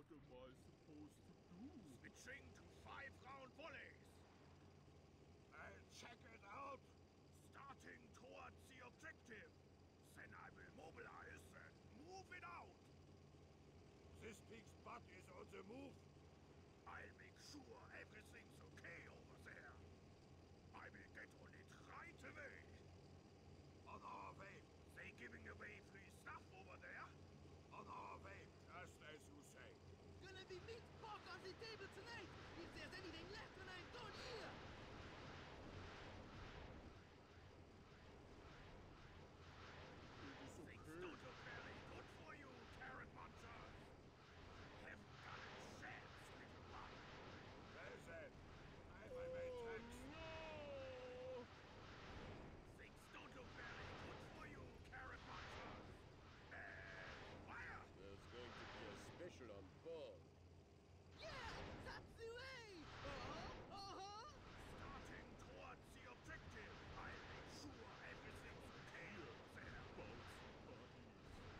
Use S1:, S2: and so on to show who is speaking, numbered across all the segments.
S1: am I supposed to do?
S2: Switching to 5-round volleys.
S3: I'll check it out.
S2: Starting towards the objective. Then I will mobilize and move it out.
S3: This pig's butt is on the move.
S2: I'll make sure everything's okay over there. I will get on it right away.
S3: On our way.
S2: They giving away free stuff over there?
S3: On our way, just as you say.
S4: Gonna be meat pork on the table tonight! If there's anything left, then I'm gone here!
S2: Things don't look very good for you, carrot munchers. Haven't got a chance, little one.
S3: Well then, I my matrix.
S1: No!
S2: Things don't look very good for you, carrot munchers. And fire!
S5: There's going to be a special on board.
S4: Yeah! That's the way!
S2: Starting towards the objective. I'll make sure everything's okay over there.
S1: Bouncy buddies.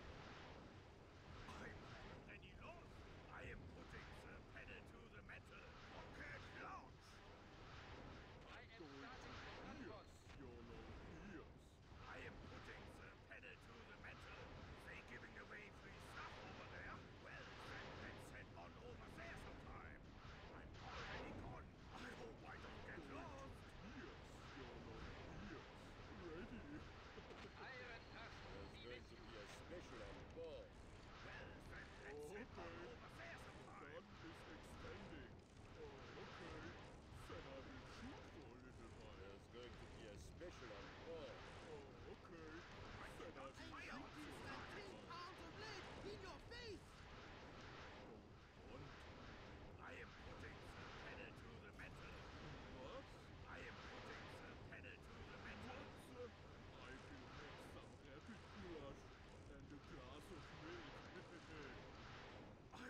S2: I'm already lost. I am putting the pedal to the metal. Rocket launch!
S6: I am starting the concourse.
S1: YOLO Pierce.
S2: I am putting the pedal to the metal. They giving away free stuff over there? Well, then let's head on over there sometime. I'm already gone. I hope I don't get lost.
S1: Pierce. YOLO Pierce. Ready.
S6: Iron Tusk,
S5: There's
S6: be
S5: going
S6: with
S5: to
S6: you.
S5: be a special on board.
S2: Well, then let's head on over there sometime.
S1: Gun is extending. Oh, okay. Then I will shoot for a little while.
S5: There's going to be a special on board.
S1: Oh, okay. Then I will
S2: Fire
S1: shoot
S2: on
S1: for a
S4: That
S1: little
S4: 10
S1: while.
S4: pounds of lead in your face!
S1: Don't want
S2: I am putting the pedal to the metal.
S1: what?
S2: I am putting the pedal to the metal.
S1: I will have some rabbit flush and a glass of milk.
S2: I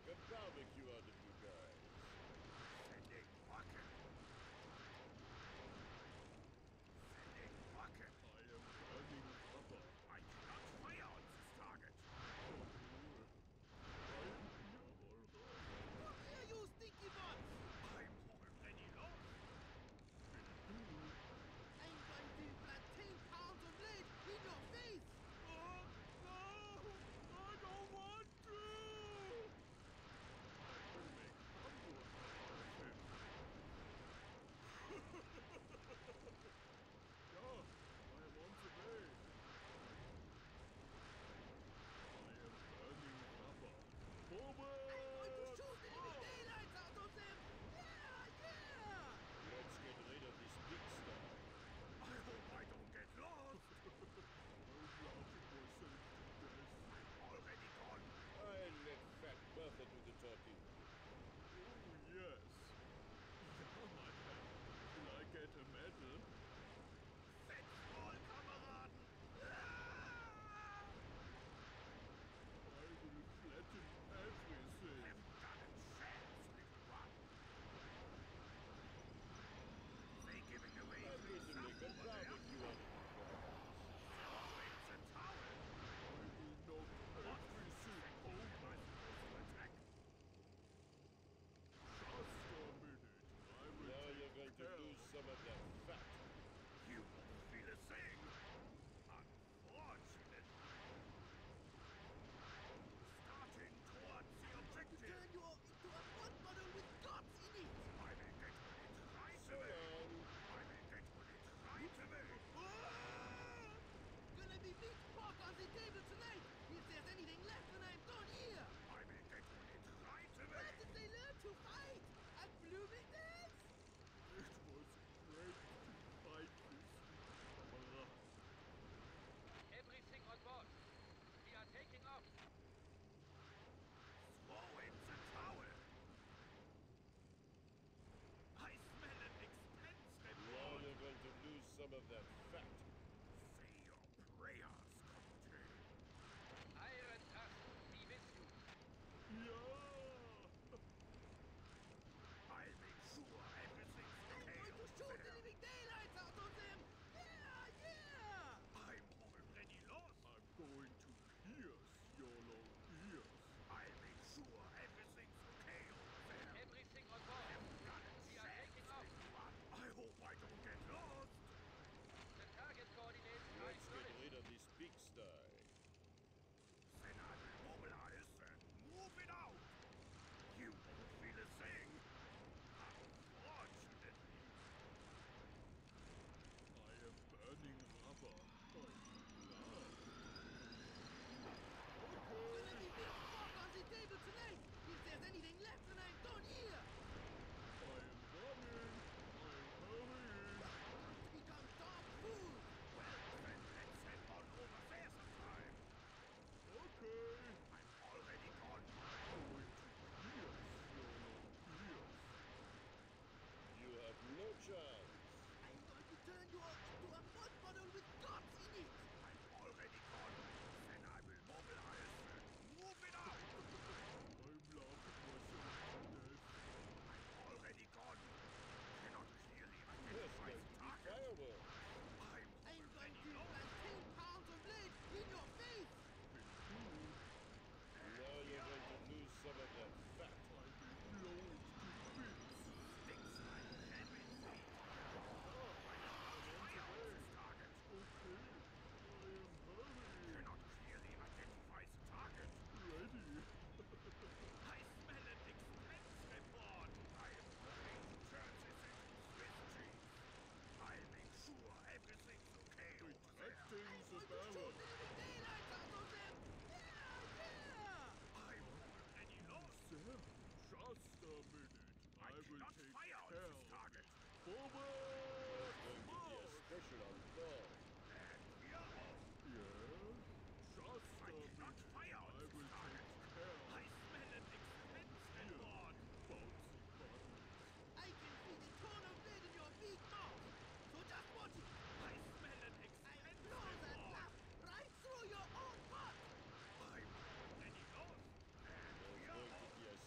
S5: make a barbecue out of you guys.
S2: Sending rocket. Sending rocket.
S1: I am burning rubber.
S2: I cannot fire on this target.
S1: Don't worry. I am here already.
S4: Look here, you stinky butts!
S2: I'm already lost.
S4: I'm going to plant 10 pounds of lead in your face!
S1: Oh, no! I don't want to! I will make hamburger out of him. Yeah, I am on the way. I am burning rubber. Forward!
S4: I'm going to shoot the living daylights out of them! Yeah, yeah!
S5: Let's get rid of this pigsty.
S2: I hope I don't get lost.
S1: I'm laughing myself to death.
S2: I'm already gone.
S5: I'll let Fat Bertha do the talking.
S1: Oh, yes. Ja, mein Herr. Will I get a medal?
S2: Fett voll, Kameraden.
S1: I will flatten everything.
S2: Haven't got a chance, little one. They giving away
S5: I'm
S2: free
S5: going to
S2: stuff
S5: make a
S2: over there.
S5: barbecue out of you guys.
S2: Where's the towel?
S1: I will knock everything over.
S2: Attack.
S1: Just a minute. I will
S5: Now
S1: take
S5: you're going to
S1: care.
S5: lose some of that fat.
S2: You won't feel a thing. Unfortunately. Starting towards the objective.
S4: Turn you into a mud bottle with guts in it!
S2: I will get on it right
S5: So
S2: away.
S5: long.
S2: I will get on it right away.
S4: Gonna be big pork on the table tonight if there's anything left when I'm done here!
S2: I will get on it right away.
S4: Where did they learn to fight? At Bloomingdale's?
S1: It was great to fight with you, Kamera.
S6: Everything on board. We are taking off.
S2: Throw in the towel. I smell an expense
S5: Now
S2: report.
S5: you're going to lose some of that fat.
S2: Say your prayers, Captain.
S6: Iron Tusk, be with you.
S1: Yeah!
S2: I'll make sure everything's
S4: I'm
S2: okay
S4: going to
S2: over
S4: shoot the
S2: there.
S4: living daylights out of them! Yeah, yeah!
S2: I'm already lost.
S1: I'm going to pierce your long ears.
S2: I'll make sure everything's okay over there.
S6: Everything on board.
S2: Got a
S6: We are
S2: chance,
S6: taking off.
S2: little one. I hope I don't get lost.
S6: The target coordinates are
S5: Let's get
S6: acknowledged.
S5: rid of this pigsty.
S2: Then I will mobilize and move it out. You won't feel a thing. Unfortunately.
S1: I am burning rubber. I'm glad.
S4: Gonna be big pork on the table tonight if there's anything left when I'm done here!
S1: I am running. I am hurrying.
S4: Become dog food!
S2: Well, then let's head on over there sometime.
S1: Okay.
S2: I'm already gone.
S1: Going to pierce your long ears.
S5: You have no chance.
S4: I'm going to turn you into a mud bottle with guts in it!
S2: I'm already gone. Then I will mobilize and move it out.
S1: I'm laughing myself to death.
S2: I'm already gone. Cannot clearly
S5: There's
S2: identify
S5: going
S2: the
S5: to be
S2: target.
S5: fireworks.
S2: I'm
S4: I'm going
S2: already
S4: to
S2: lost.
S4: plant 10 pounds of lead in your face!
S5: Now you're going to lose some of that fat.
S1: I will blow it to bits.
S2: Things like rabbit feet. Fire on this target.
S1: Okay. I am hurrying.
S2: Cannot clearly identify the target.
S1: Ready.
S2: I smell an expense report. I am going to turn this into Swiss cheese. I'll make sure everything's okay over there.
S1: Retracting the
S4: I'm going to shoot
S1: barrel.
S4: the living daylights out of them! Yeah, yeah!
S2: I'm already lost.
S1: Sam, just a minute. I will
S2: cannot
S1: take
S2: fire on
S1: care
S2: this
S1: of
S2: target.
S1: it. Forward!
S5: There's going to be a
S1: March!
S5: special on board.
S2: And we are off.
S1: Yes? Just
S2: I
S1: a
S2: cannot
S1: minute.
S2: fire on
S1: I
S2: this
S1: will
S2: target.
S1: take care
S2: I
S1: of
S2: smell an expense
S1: Here,
S2: report.
S1: bouncy buttons.
S4: I can see the ton of lead in your big mouth! So just watch it!
S2: I smell an
S4: I
S2: expense
S4: blow that
S2: report.
S4: laugh right through your own butt!
S2: I'm already lost. And we
S5: There's
S2: are
S5: going to
S2: off.
S5: be a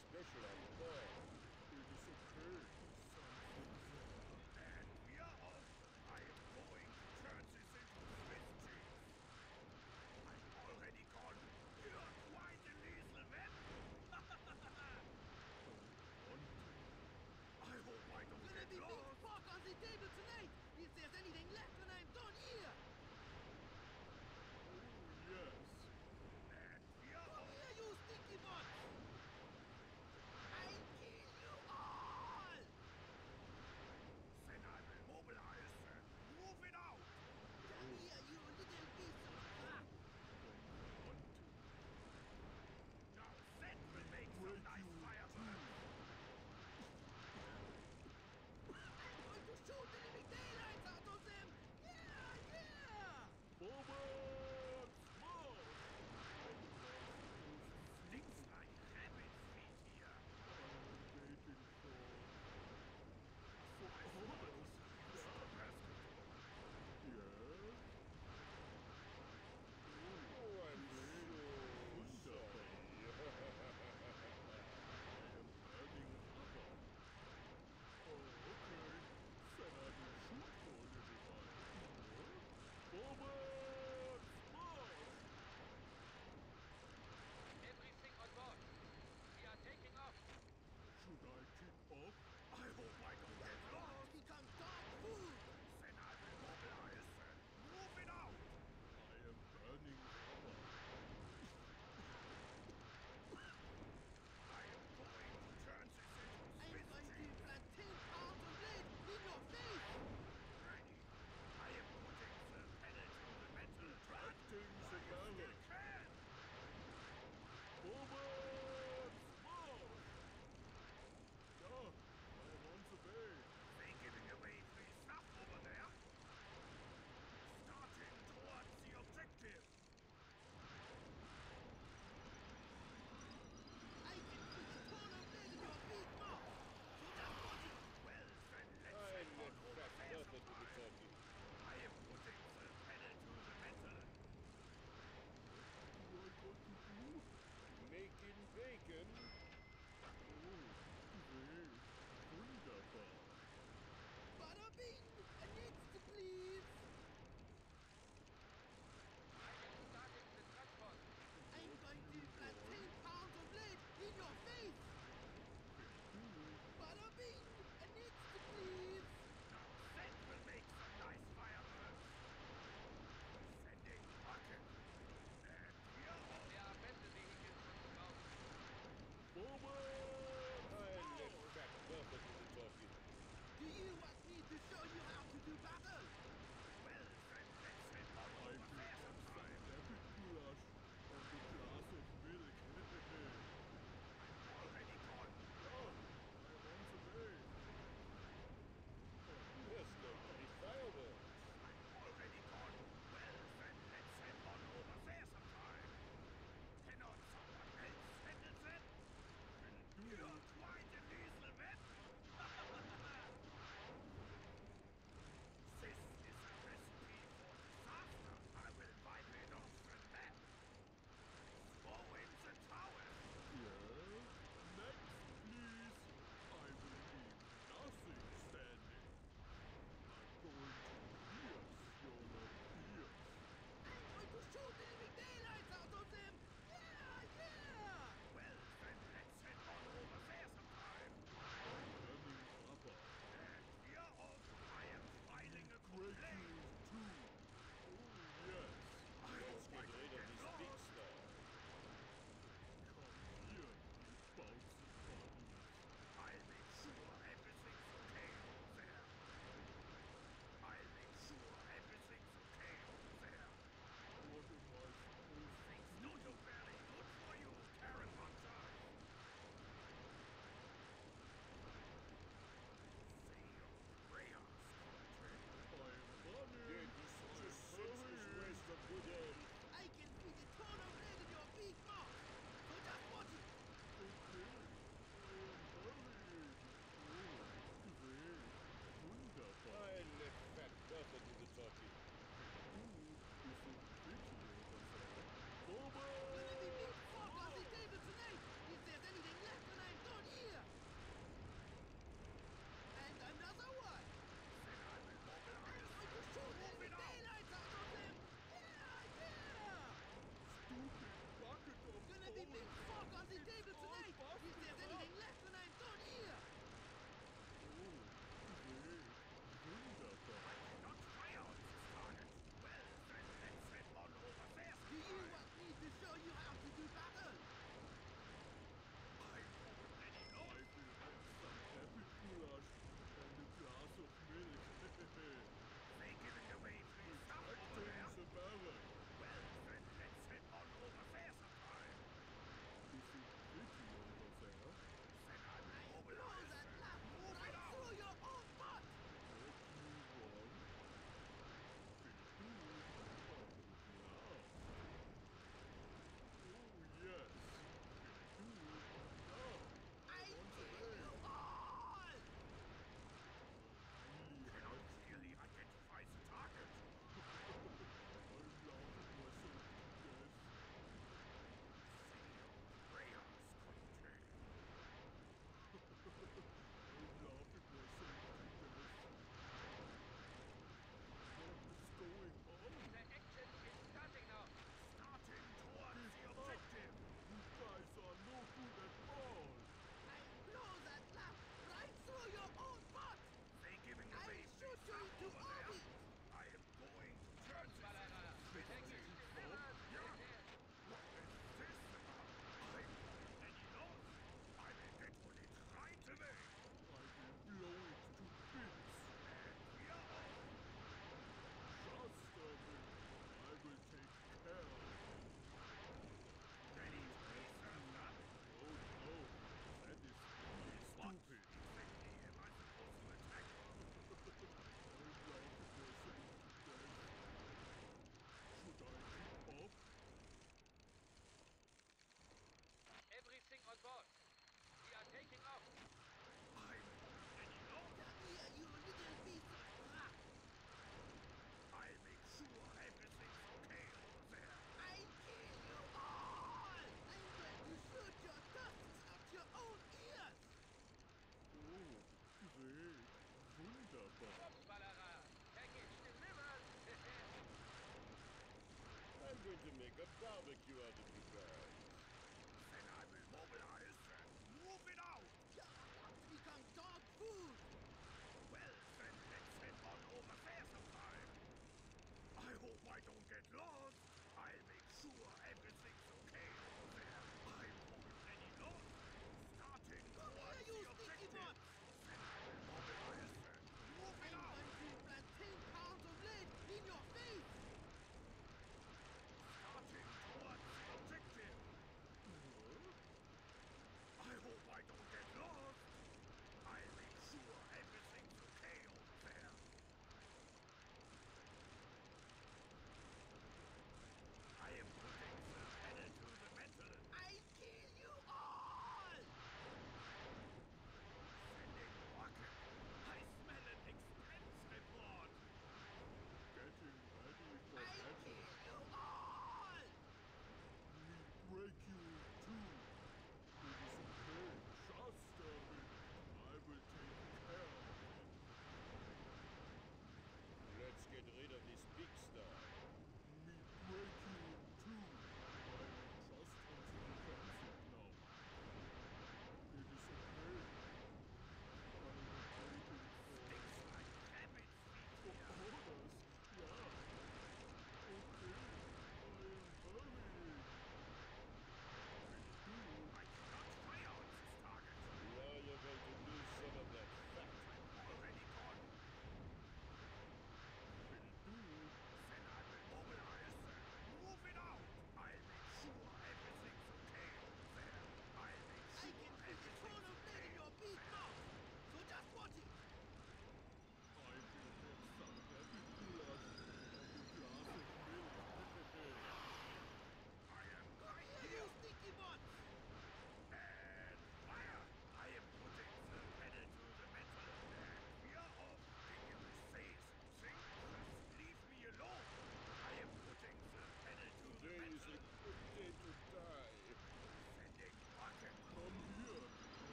S5: Barbecue at the prepared.
S2: Then I will mobilize and move it out.
S4: Ducks become dog food!
S2: Well, then let's head on over there sometime. I hope I don't get lost. I'll make sure everything's okay over there. I'm already lost. Starting
S4: Come
S2: towards
S4: here, you
S2: the
S4: sneaky
S2: objective.
S4: bot!
S2: Then I will mobilize and move
S4: I'm
S2: it out.
S4: going to implant 10 pounds of lead in your face!
S2: Starting towards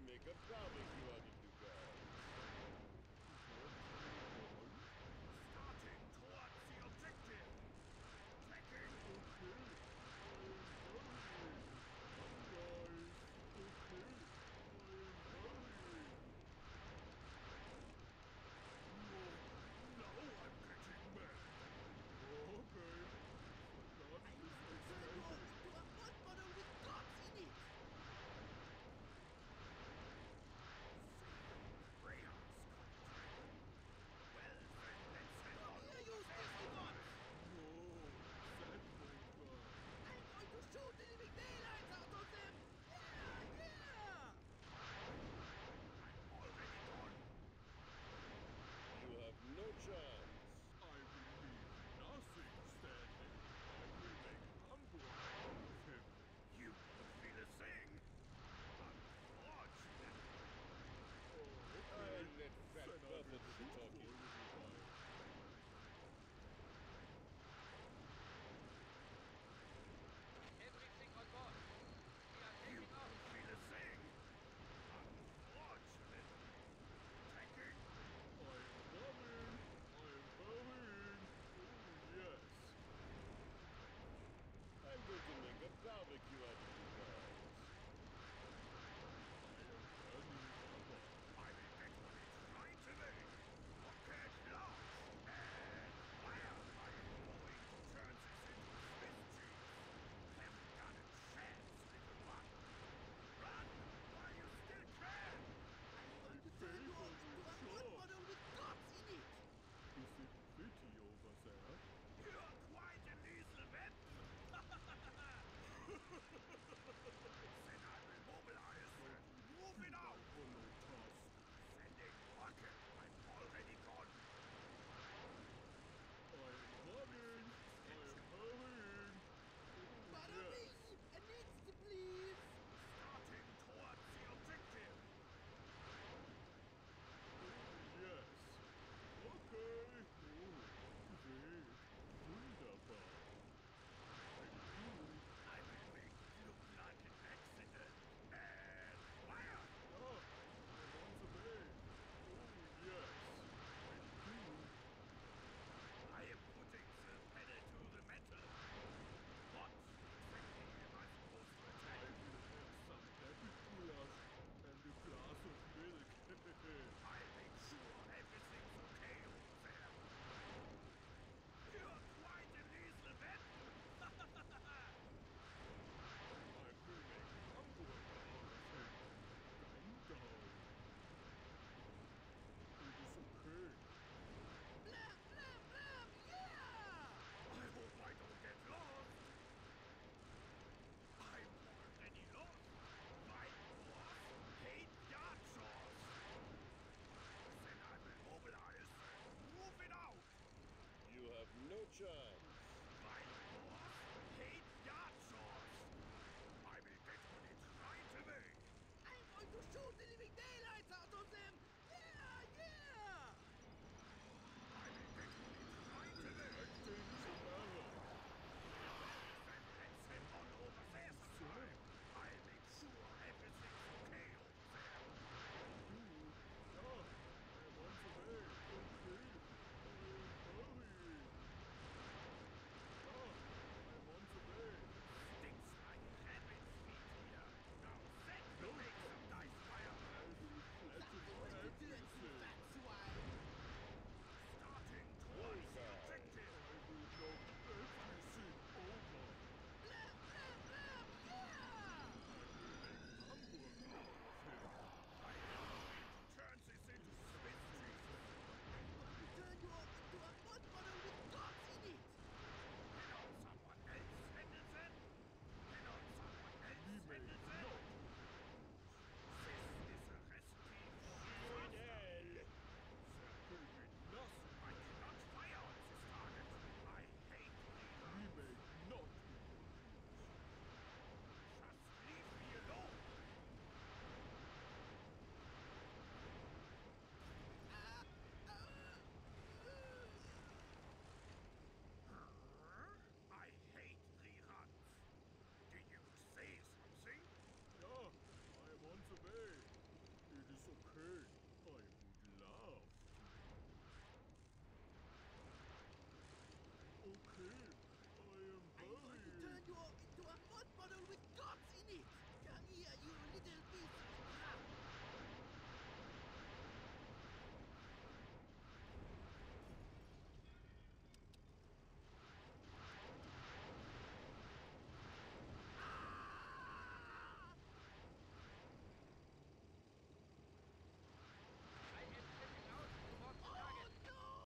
S5: make a barbecue